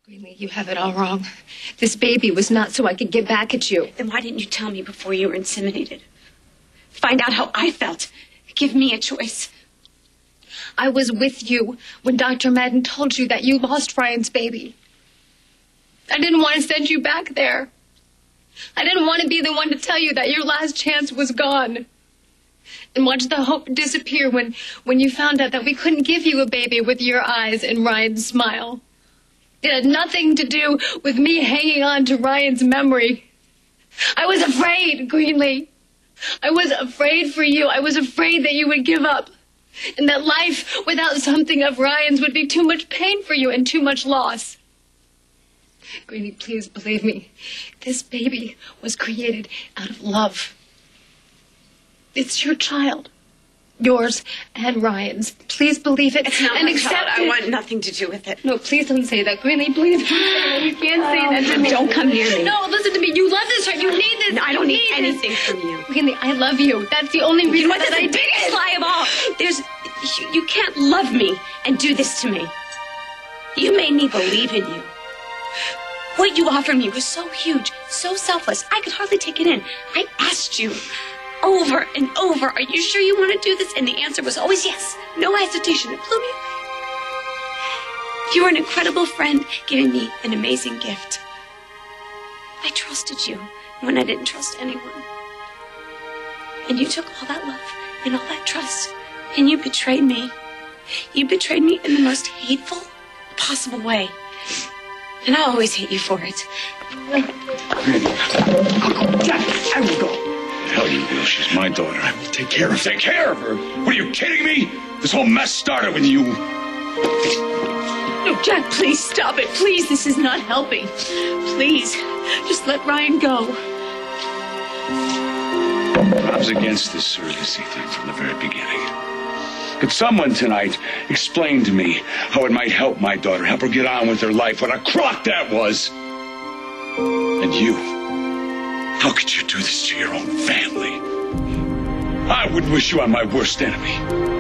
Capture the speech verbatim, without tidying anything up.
Greenlee, you have it all wrong. This baby was not so I could get back at you. Then why didn't you tell me before you were inseminated? Find out how I felt. Give me a choice. I was with you when Doctor Madden told you that you lost Ryan's baby. I didn't want to send you back there. I didn't want to be the one to tell you that your last chance was gone. And watch the hope disappear when, when you found out that we couldn't give you a baby with your eyes and Ryan's smile. It had nothing to do with me hanging on to Ryan's memory. I was afraid, Greenlee. I was afraid for you. I was afraid that you would give up. And that life without something of Ryan's would be too much pain for you and too much loss. Greenlee, please believe me. This baby was created out of love. It's your child. Yours and Ryan's. Please believe it. It's not and my accept child. it. I want nothing to do with it. No, please don't say that. Greenlee, please. You can't say Oh, that to me. don't come near me. No, listen to me. You love this, right? You need this. No, I don't you need, need anything this. from you. Greenlee, I love you. That's the only reason You know what? that That's I the did biggest it. lie of all. There's, you, you can't love me and do this to me. You made me believe in you. What you offered me was so huge, so selfless, I could hardly take it in. I asked you over and over, are you sure you want to do this? And the answer was always yes. No hesitation. It blew me away. You were an incredible friend, giving me an amazing gift. I trusted you when I didn't trust anyone. And you took all that love and all that trust, and you betrayed me. You betrayed me in the most hateful possible way. And I'll always hate you for it. Jack, I will go. Hell you will. She's my daughter. I will take care of her. Take care of her? What, are you kidding me? This whole mess started with you. No, Jack, please stop it. Please, this is not helping. Please, just let Ryan go. I was against this surrogacy thing from the very beginning. Could someone tonight explain to me how it might help my daughter, help her get on with her life, what a crock that was? And you, how could you do this to your own family? I wouldn't wish you on my worst enemy.